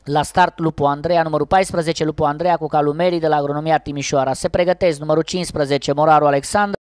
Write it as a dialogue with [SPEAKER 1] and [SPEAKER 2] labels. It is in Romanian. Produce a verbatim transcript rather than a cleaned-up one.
[SPEAKER 1] La start Lupu Andreea, numărul paisprezece Lupu Andreea cu Calumeri de la Agronomia Timișoara. Se pregătesc numărul cincisprezece Moraru Alexandru.